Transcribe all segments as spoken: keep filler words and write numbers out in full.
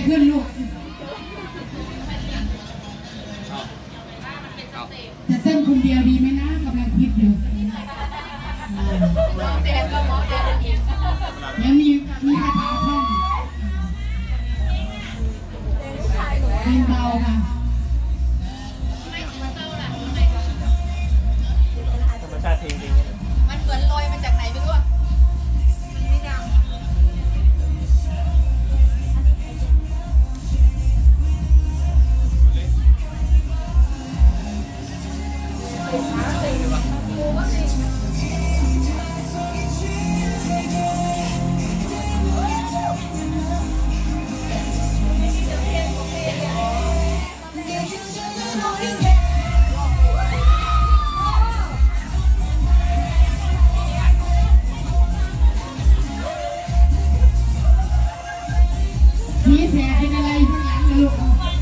ขึ้นลูกจะเต้นคนเดียวดีไหมนะกำลังคิดอยู่ยังมีมีคาถาท่องเพลงเบาค่ะธรรมชาติเพลงจริงมันเหมือนลอยมาจากไหนไม่รู้ไม่ดังมีแผลเป็นอะไรข้างหลังนะลูก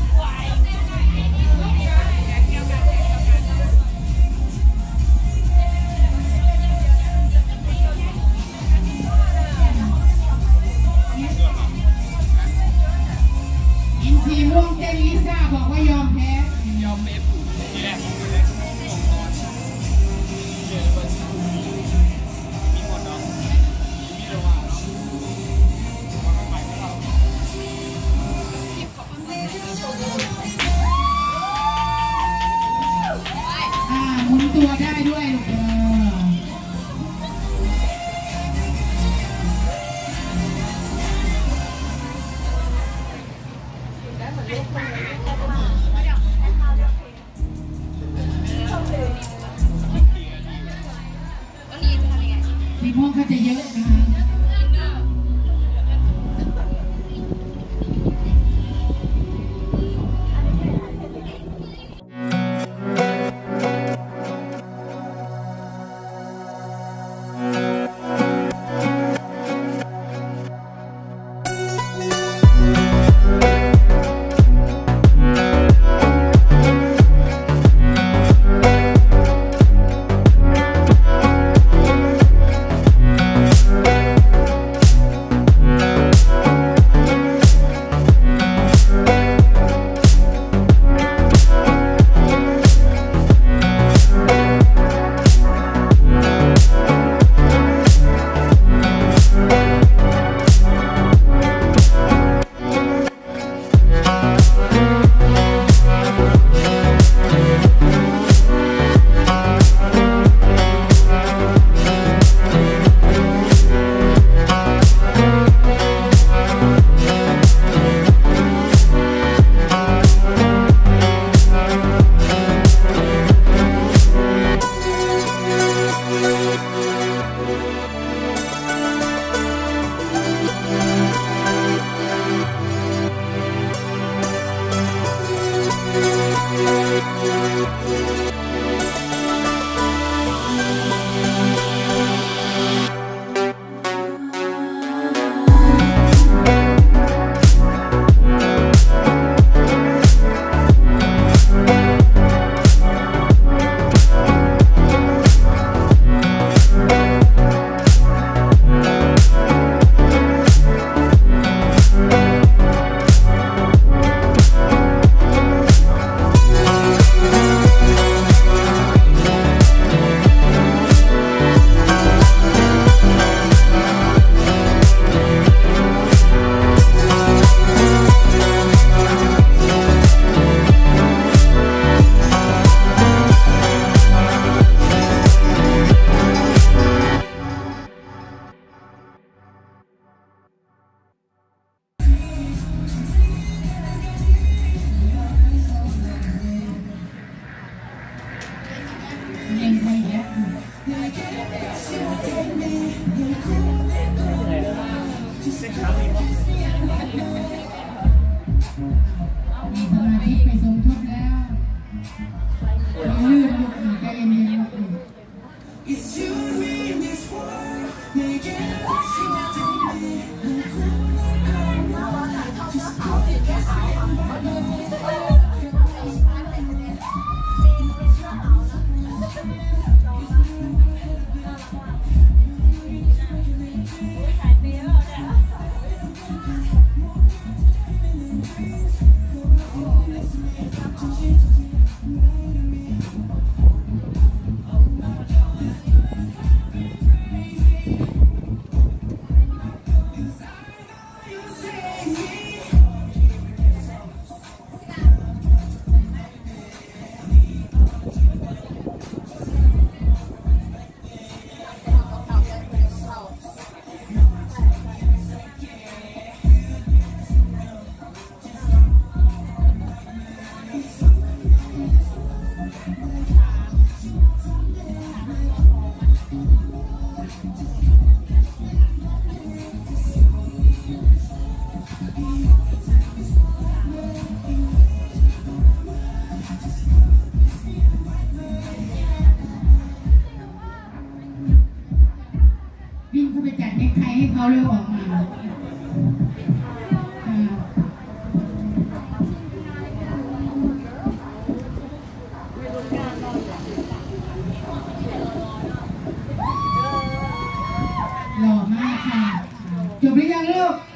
อินทีม่วงเต้นลิซ่าบอกว่ายอมแพ้ยอมเอฟแย่มีหมดเนาะมีระหว่างเนาะอ่าหมุนตัวได้ด้วยลูกเออสีม่วงเขาจะเยอะนะคะเร็วออกมาค่ะหล่อมากค่ะจบหรือยังลูก